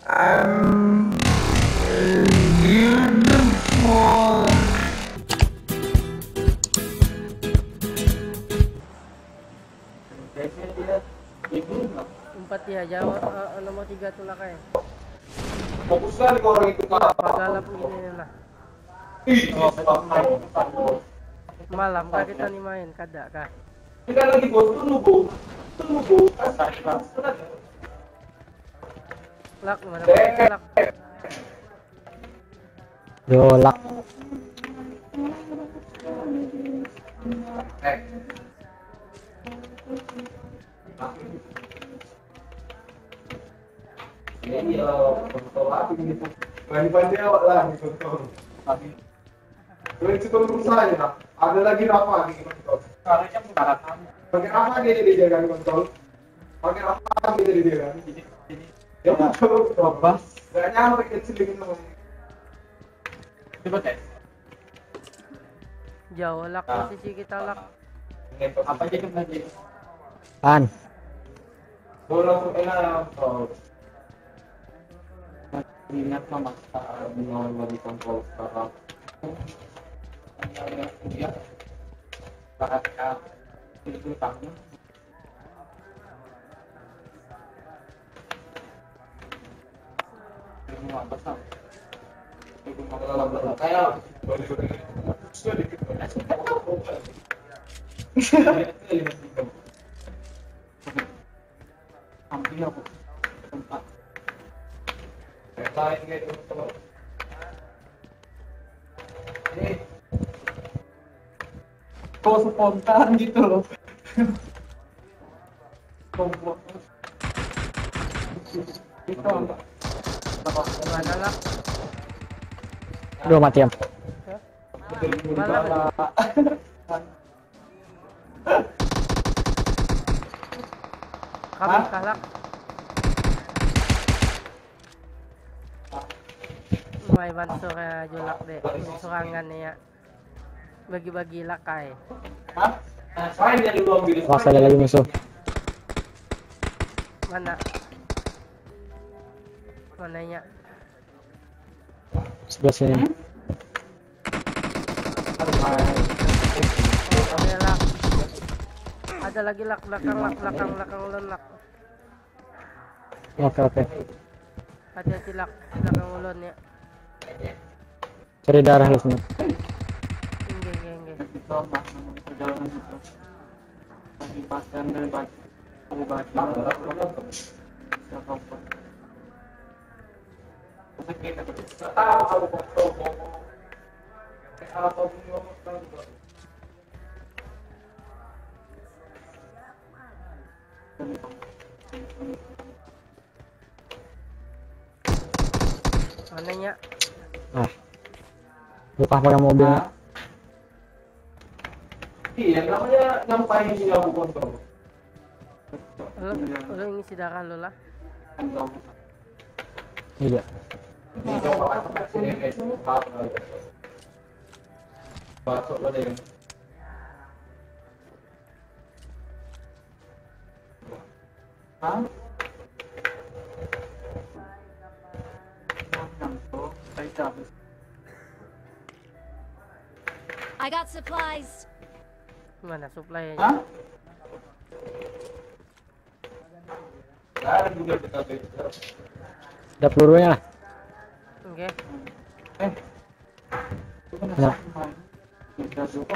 I'm beautiful. Empat ya, jauh nomor 3 tuh lah kayak. Fokusan ke orang itu Iya, pagalap gini lah. Malam kah kita nih main, kada kah? Kita lagi tunggu. Lak mana pakai lak? Jolak. Ini kontrol lagi gitu. Mandi awak lah kontrol. Itu perusahaan ya. Ada lagi apa lagi kontrol? Pakai apa dia kan kontrol? Pakai apa dia kan? Ya coba. Gak nyampe kecil gitu. Coba tes. Jauh lak posisi kita lak. Apa aja kan tadi? An. Bola enak. Ingat sama mengalami di kontrol sekarang. Ya. Bahasa itu tahu. Semua besar. Itu masalah kayak sudah dikit. Hampir aku tempat lain gitu. Kok spontan gitu loh. Komplot. Itu apa? Mana lak? Aduh mati ya. Mana? Kami kalak. May banso kaya julak deh. Surangan niya. Bagi-bagi lakay. Hah? Saya dari luar bilik. Wah, ada lagi musuh. Mana? Mananya? Sebelah sini. Ada lak. Ada lagi lak belakang ulun lak. Oke. Ada tilak belakang ulun ya. Cari darah lu sini. Enggak. Perjalanan itu. Lagi pasien dari obat. Mananya? Ah. Lupa pakai mobil. Iya, namanya ngapain sih aku kontrol? Lu ngisi darah lu lah. Iya. Ini coba sini masuk ada yang I got supplies. Mana supply Hah? aja? Ada juga kita beda. Ada pelurunya lah. Oke. Nah. Kita suka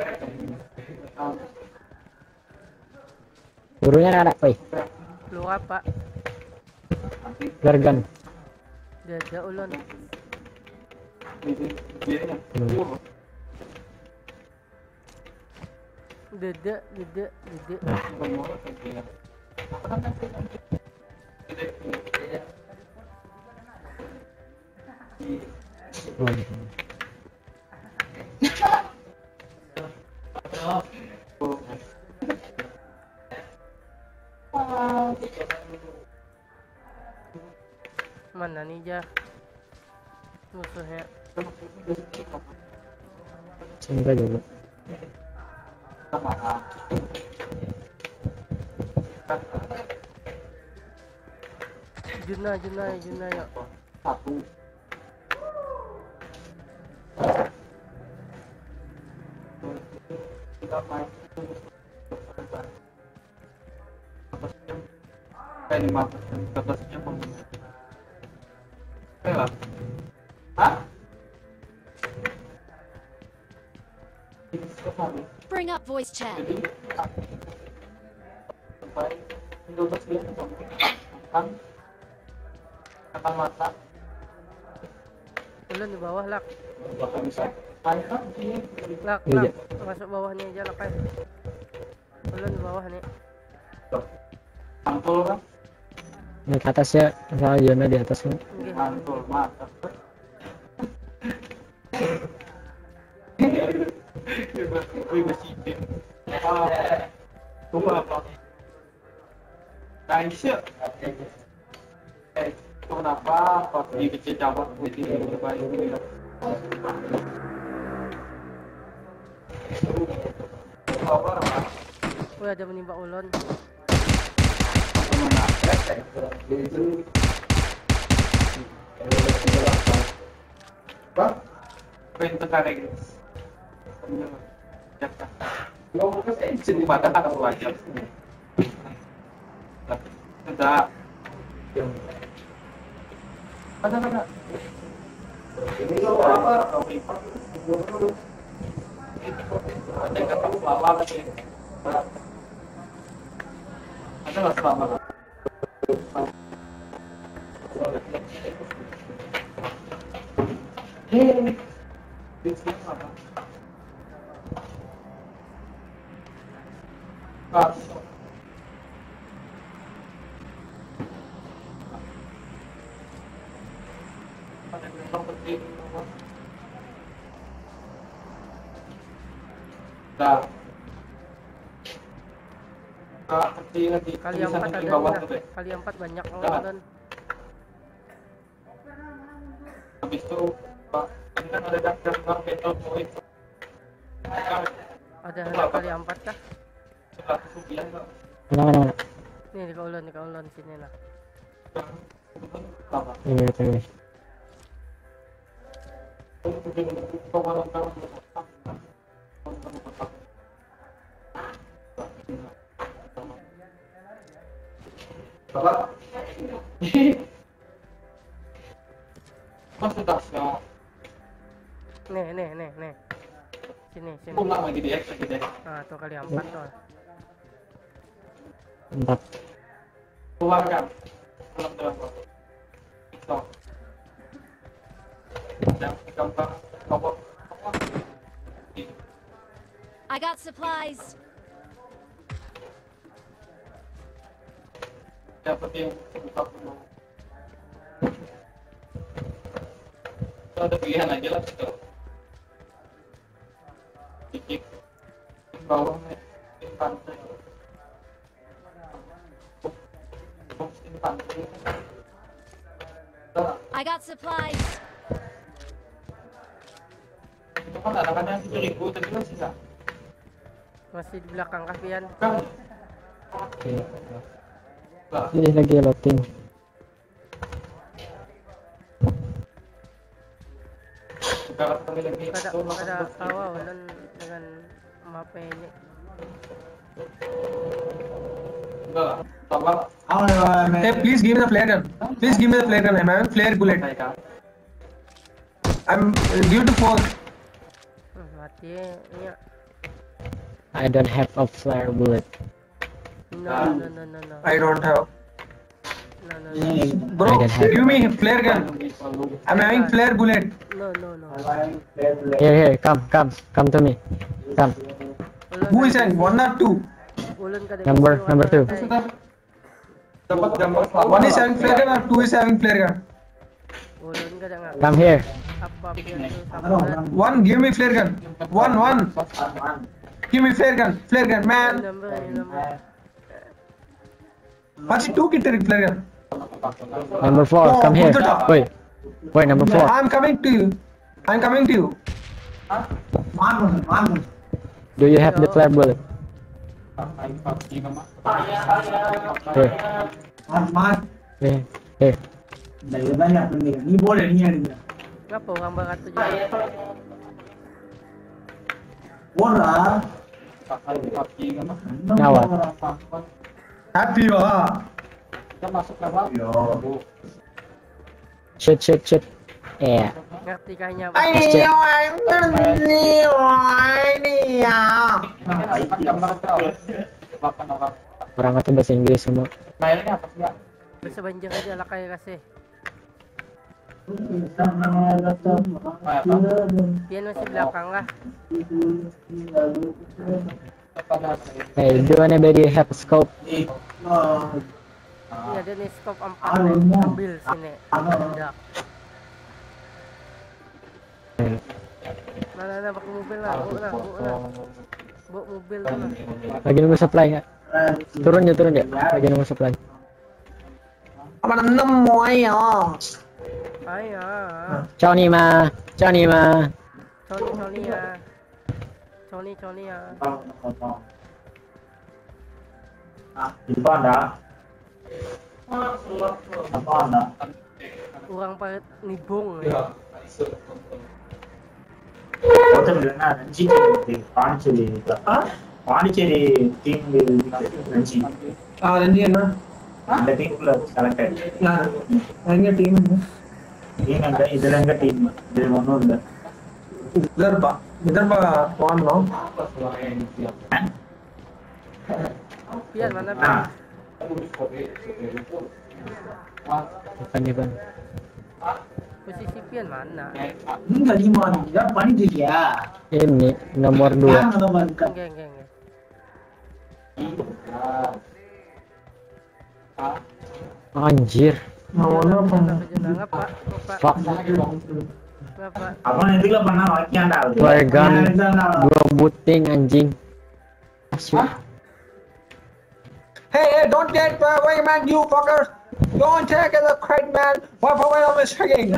Pelurunya ada, Pak. Lu apa? Gargan. Dada ulun. Dada. Mana nih ja? Musuhnya. Sampai dulu. Juna yuk. Satu. Kita main. Kayak 15 jam. Kayak hah? Bring up voice chat. Jadi sampai 12 jam akan masak. Ulun di bawah lak. Bakal bisa main ini. Lak, Iya. masuk bawah nih aja lak. Ulun di bawah nih. Mantul kan? Naik ke atas ya, misalnya Yona di atasnya. Nggih. Mantul, mantap. Wih, masih ide. Tunggu apa? Nice ya? Kenapa pas di kecil cabut begini berbaik ini? Apa? Wih, ada menimpa ulun. Pak, perintah tarik. Lo mau ke sini mata kan wajar. Sudah. Ada. Ini lo apa? Ada kata lama lagi. Ada nggak selama? Kali 4 ada nih lah. Kali 4 banyak ulun. Habis itu Pak, ini kan ada daftar betul itu. Ada kali 4 kah? Mana? Nih di kaulon sini lah. Ini ini. Bapak. Mas sudah siap. Nih. Sini. Pulang lagi di X gitu. Ah, tuh kali 4 tuh. 4. Keluarkan. Pulang dalam waktu. Stop. Dan gambar nomor. I got supplies. Dapat yang buka dulu. Ada pilihan aja lah gitu. Kikik bawah di pantai. Di pantai. I got supplies. Itu kan anak-anak 7.000 tapi kan sisa. Masih di belakang kafian. Kan? Oke. Lah, Ini lagi loading. sekarang kami lagi Ada kawa ulun dengan map ini. enggak. Tolong. Hey, please give me the flare gun. Please give me the flare gun. I'm having flare bullet. I'm give to 4. Mati ya. I don't have a flare bullet. No. I don't have. No. Bro, I don't have. give me flare gun. I'm having flare bullet. No. Here, come to me. Come. Who is having 1 or 2? Ulun kada Number 2. Dapat gambar One is having flare gun or 2 is having flare gun? Ulun kada nga. Come here. Apa pian tu sama. 1, give me flare gun. 1. Give me flare gun, man. Number. What's 2 kitter flare gun? Number 4. Come here. Wait. Number 4. I'm coming to you. Do you have the flare bullet? Here. Here. Dari banyak penting. Ini boleh ni ada. Ngapa orang beratus jual? Ora. Nyawa. Happy wah. Yo. Shit. Ngerti kayaknya. Ayo, ini ya. Orang ngerti bahasa Inggris semua. Bisa banjir aja lah kayak kasih. Pian masih belakang lah. Hey, do anybody have scope? Ini ada nih scope 4 nih. Ambil sini. Tidak. Mana pakai mobil lah. Bawa mobil lah. Lagi nunggu supply nggak? Turun ya. Lagi nunggu supply. Apa nemu ayo? Ayo. Ciao nih ma. Sony ya. Apa anda? Apa anda? Orang pada nibung ya. Pondicherry team நினைச்சி ரெண்டு அந்த டீமுக்குள்ள selected எங்க team team அந்த இதுல எங்க டீம் இது ஒன்றும் இல்லை விதர்பா வாங்கணும் Pian mana ஆ Pian? Posisi Pian mana? நீங்க அதிகமா இதான் பண்ணிட்டு இருக்கியா Ini nomor 2. Geng. Anjir. Ngapa? Fuck. Ngapa? அவன் எதுக்குல பண்ணா வாக்கியாண்டா Wargan. Gua buting anjing. Asyik. Hey, don't get away, man, you fuckers! Don't take the credit, man! What for when I'm shaking?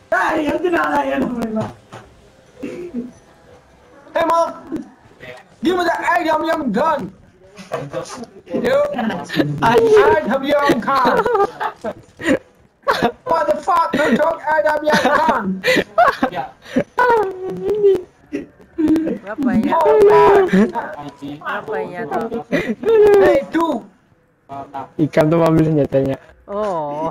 Hey, mom! Give me the AWM gun! Dude! AWM gun! What the fuck? You took AWM gun! Ngapa ya? Oh, man! Ngapa ya tuh? Hey, dude! Ikan tuh ambil senjatanya. Oh.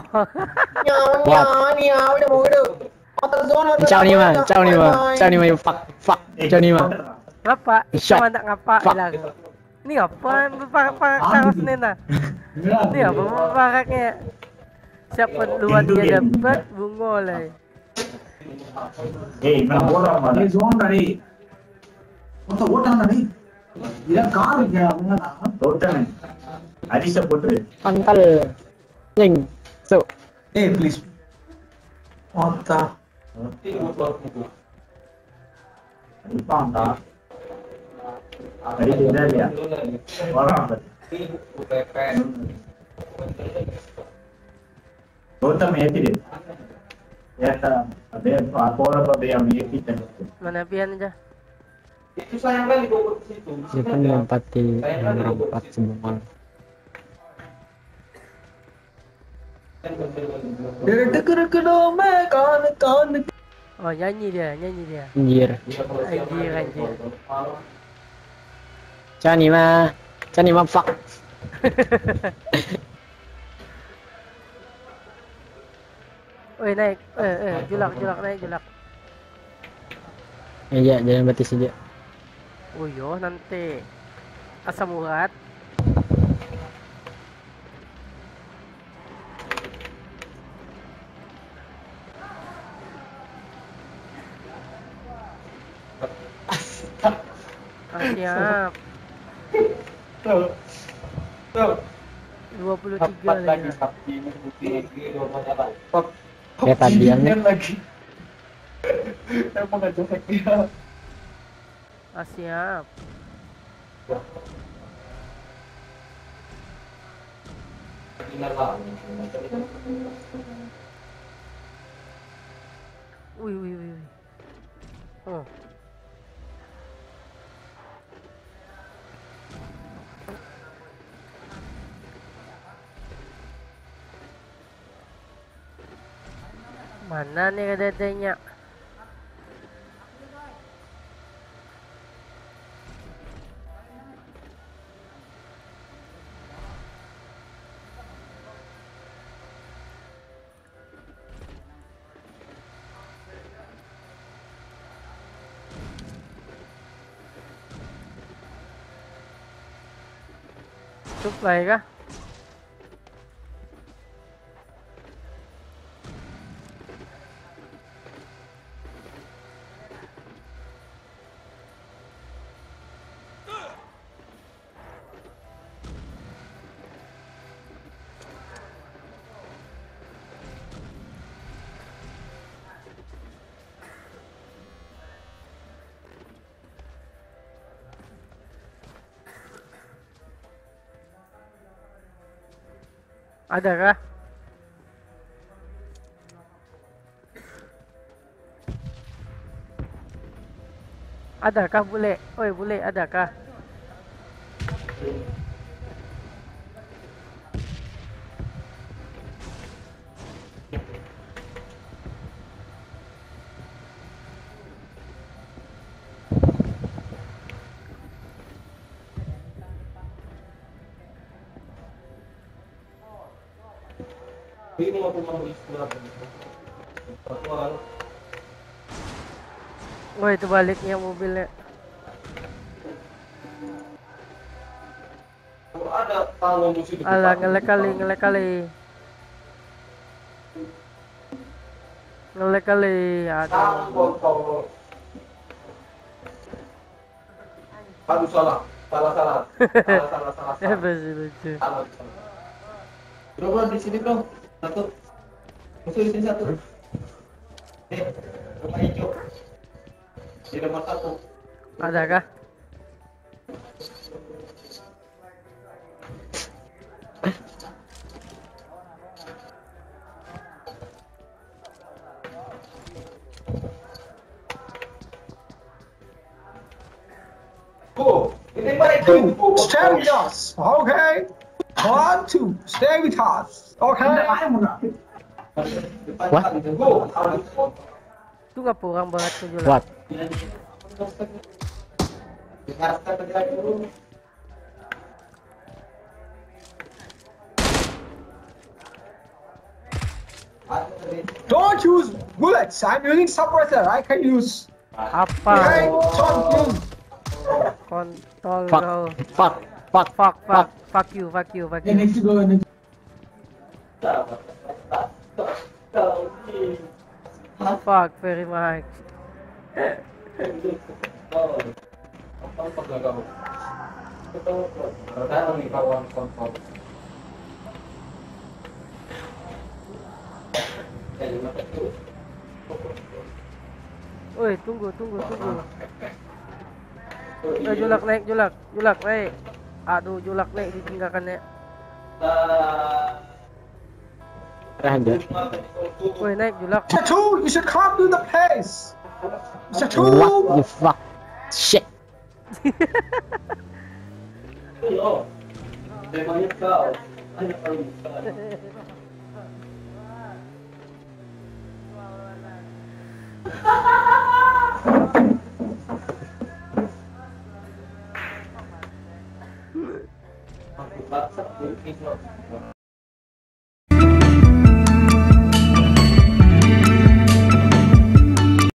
Ciao nih ma. You fuck. Ciao nih ma. Ngapa? Shot. Cuma tak ngapa Fuck. bilang. Ini apa? Parak taruh nena. Ini apa paraknya? Siapa duluan dia dapat bungo lah. ஏய் நான் போறான் பாரு ஜோன்டா டேய் மொத்த ஓட்டாங்கடா டேய் இதான் கார் வைக்கிறாங்க தோட்டமே அரிச போட்டு Pantal. Nying. So. Hey, please. What the? அடிப்பான்டா அடிக்குதா இல்லையா வரான் பாரு தோட்டம் ஏத்திடு ஏத்தா அப்படியே போறப்ப அப்படியே அவன் ஏத்திட்டேன் Mana Pian aja? Siapa melempati melompat semua. Oh nyanyi dia. Anjir. Anjir. Ciao nih ma fuck. Oi naik, julak naik. Iya, jangan mati saja. Oh yo nanti asam urat. Siap. 23 lagi. Kayak tadi yang Siap. Wih. Oh. Mana nih dedenya? Supply kah? Ada kah? Adakah bule? Oi bule, adakah? Ini mau istirahat. Woi, itu baliknya mobilnya. Ada tanggung musik. Alah, ngelek kali. Ngelek kali. Aduh. Aduh salah. Betul. Bro, di sini bro. Satu. Musuh di sini satu. Rumah hijau. Di nomor 1. Adakah? Go. Ini mereka. Stay with us, okay? 1, 2, stay with us, okay? What? Go. Itu nggak kurang banget tuh Jula. What? Don't use bullets. I'm using suppressor. I can use. Apa? Okay? Don't use. Kontol Fuck. kau. Fuck. Fuck you. Fuck very much. Woi, tunggu. Julak naik. Aduh, Julak naik ditinggalkannya. Ada. Woi, naik Julak. Mr. Two, you should come to the place. Mr. Two. What the fuck? Shit. Temanya kau. Hanya